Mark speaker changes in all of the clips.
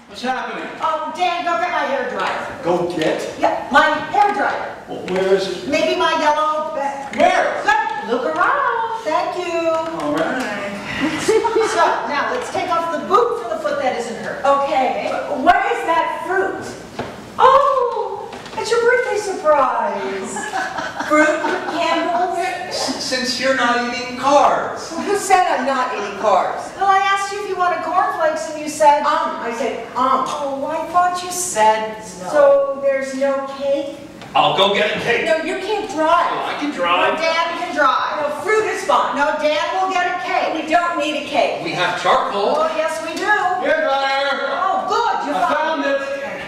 Speaker 1: What's happening?
Speaker 2: Dan, go get my hair dryer.
Speaker 1: Go get?
Speaker 2: Yeah, my hair dryer.
Speaker 1: Well, where is it?
Speaker 2: Maybe my yellow bag.
Speaker 1: Where?
Speaker 2: Look around. Thank you.
Speaker 1: All right.
Speaker 2: So, now let's take off the boot for the foot that isn't hurt.
Speaker 3: Okay, what is that fruit? Oh, it's your birthday surprise. Fruit with candles?
Speaker 1: Since you're not eating carbs.
Speaker 3: Who said I'm not eating carbs?
Speaker 2: Well, I asked you if you wanted cornflakes and you said...
Speaker 3: I said,
Speaker 2: Oh, I thought you said no.
Speaker 3: So there's no cake?
Speaker 1: I'll go get a cake.
Speaker 3: No, you can't drive.
Speaker 1: Oh, I can
Speaker 2: No,
Speaker 1: drive.
Speaker 2: Dan can drive.
Speaker 3: No, fruit is fine.
Speaker 2: No, Dan will get a cake.
Speaker 3: We don't need a cake.
Speaker 1: We have charcoal.
Speaker 2: Oh, yes, we do.
Speaker 1: Hair dryer.
Speaker 2: Oh, good. You
Speaker 1: I found it.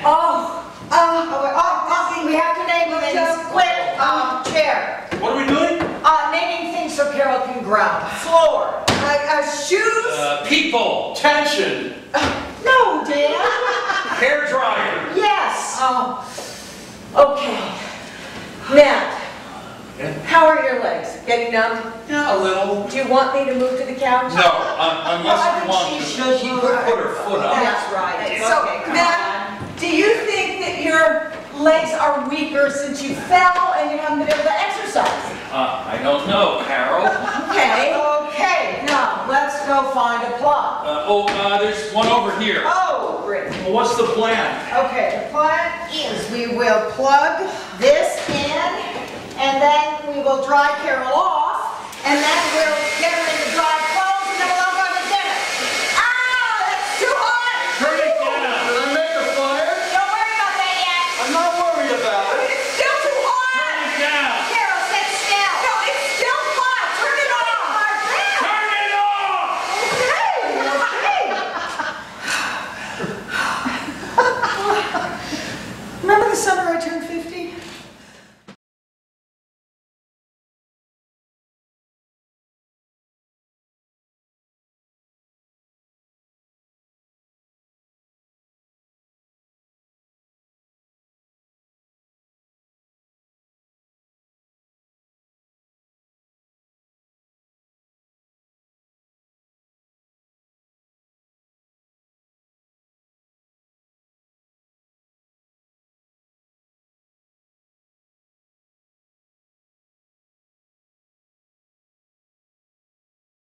Speaker 2: We have to name things. Quick, chair.
Speaker 1: What are we doing?
Speaker 2: Naming things so Carol can ground. Floor.
Speaker 3: Shoes?
Speaker 1: People. Tension.
Speaker 2: No, Dan.
Speaker 1: Hair dryer.
Speaker 2: Yes.
Speaker 3: Oh, okay. Now, how are your legs? Getting numb?
Speaker 1: Yeah, a little.
Speaker 3: Do you want me to move to the couch?
Speaker 1: No, unless you want to.
Speaker 2: should.
Speaker 1: She could put her foot up.
Speaker 2: That's right.
Speaker 3: So,
Speaker 2: Okay, come
Speaker 3: Matt, do you think that your legs are weaker since you fell and you haven't been able to exercise?
Speaker 1: I don't know, Carol.
Speaker 3: Okay.
Speaker 2: Okay, now let's go find a plug.
Speaker 1: There's one over here.
Speaker 2: Oh, great.
Speaker 1: Well, what's the plan?
Speaker 2: Okay, the plan is we will plug this in, and then we will dry Carol off, and then we'll get her in the dry